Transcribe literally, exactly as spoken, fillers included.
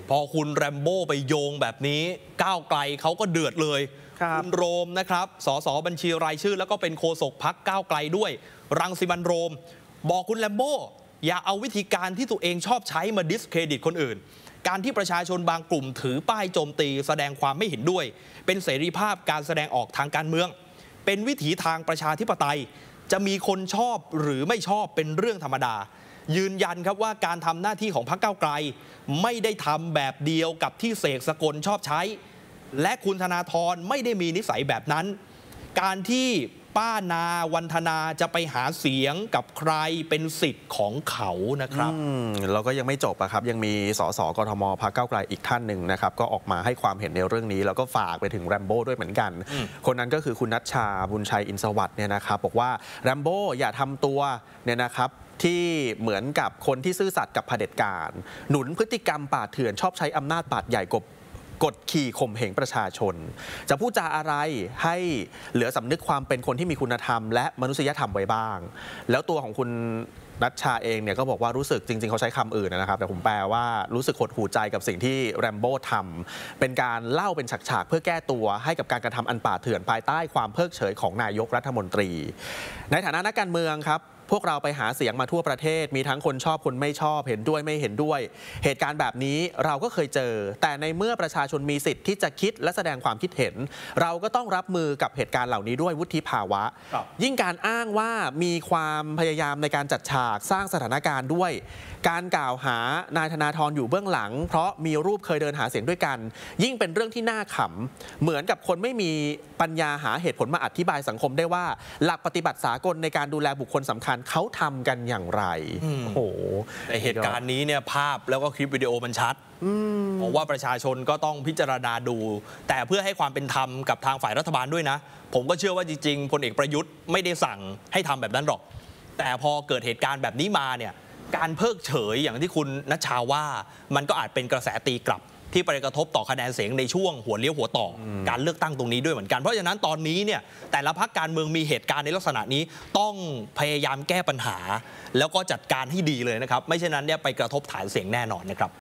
พอคุณแรมโบ้ไปโยงแบบนี้ก้าวไกลเขาก็เดือดเลยคุณโรมนะครับสสบัญชีรายชื่อแล้วก็เป็นโฆษกพรรคก้าวไกลด้วยรังสิมันต์โรมบอกคุณแรมโบ้อย่าเอาวิธีการที่ตัวเองชอบใช้มาดิสเครดิตคนอื่นการที่ประชาชนบางกลุ่มถือป้ายโจมตีแสดงความไม่เห็นด้วยเป็นเสรีภาพการแสดงออกทางการเมืองเป็นวิถีทางประชาธิปไตยจะมีคนชอบหรือไม่ชอบเป็นเรื่องธรรมดายืนยันครับว่าการทำหน้าที่ของพรรคก้าวไกลไม่ได้ทำแบบเดียวกับที่เสกสกลชอบใช้และคุณธนาธรไม่ได้มีนิสัยแบบนั้นการที่ป้านาวันธนาจะไปหาเสียงกับใครเป็นสิทธิ์ของเขานะครับเราก็ยังไม่จบอะครับยังมีสสกทมพรรคก้าวไกลอีกท่านหนึ่งนะครับก็ออกมาให้ความเห็นในเรื่องนี้แล้วก็ฝากไปถึงแรมโบ้ด้วยเหมือนกันคนนั้นก็คือคุณณัชชาบุญชัยอินทร์สวัสดิ์เนี่ยนะครับบอกว่าแรมโบ้อย่าทำตัวเนี่ยนะครับที่เหมือนกับคนที่ซื่อสัตย์กับเผด็จการหนุนพฤติกรรมป่าเถื่อนชอบใช้อำนาจบาดใหญ่กบกดขี่ข่มเหงประชาชนจะพูดจาอะไรให้เหลือสำนึกความเป็นคนที่มีคุณธรรมและมนุษยธรรมไว้บ้างแล้วตัวของคุณณัชชาเองเนี่ยก็บอกว่ารู้สึกจริงๆเขาใช้คำอื่นนะครับแต่ผมแปลว่ารู้สึกหดหู่ใจกับสิ่งที่แรมโบ้ทำเป็นการเล่าเป็นฉากๆเพื่อแก้ตัวให้กับการกระทำอันป่าเถื่อนภายใต้ความเพิกเฉยของนายกรัฐมนตรีในฐานะนักการเมืองครับพวกเราไปหาเสียงมาทั่วประเทศมีทั้งคนชอบคนไม่ชอบเห็นด้วยไม่เห็นด้วยเหตุการณ์แบบนี้เราก็เคยเจอแต่ในเมื่อประชาชนมีสิทธิ์ที่จะคิดและแสดงความคิดเห็นเราก็ต้องรับมือกับเหตุการณ์เหล่านี้ด้วยวุฒิภาวะยิ่งการอ้างว่ามีความพยายามในการจัดฉากสร้างสถานการณ์ด้วยการกล่าวหานายธนาธรอยู่เบื้องหลังเพราะมีรูปเคยเดินหาเสียงด้วยกันยิ่งเป็นเรื่องที่น่าขำเหมือนกับคนไม่มีปัญญาหาเหตุผลมาอธิบายสังคมได้ว่าหลักปฏิบัติสากลในการดูแลบุคคลสำคัญเขาทำกันอย่างไรโอ้โหในเหตุการณ์นี้เนี่ยภาพแล้วก็คลิปวิดีโอมันชัดเพราะว่าประชาชนก็ต้องพิจารณาดูแต่เพื่อให้ความเป็นธรรมกับทางฝ่ายรัฐบาลด้วยนะผมก็เชื่อว่าจริงๆพลเอกประยุทธ์ไม่ได้สั่งให้ทำแบบนั้นหรอกแต่พอเกิดเหตุการณ์แบบนี้มาเนี่ยการเพิกเฉยอย่างที่คุณณัชชาว่ามันก็อาจเป็นกระแสตีกลับที่ไปกระทบต่อคะแนนเสียงในช่วงหัวเลี้ยวหัวต่อการเลือกตั้งตรงนี้ด้วยเหมือนกันเพราะฉะนั้นตอนนี้เนี่ยแต่ละพรรคการเมืองมีเหตุการณ์ในลักษณะนี้ต้องพยายามแก้ปัญหาแล้วก็จัดการให้ดีเลยนะครับไม่เช่นนั้นเนี่ยไปกระทบฐานเสียงแน่นอนนะครับ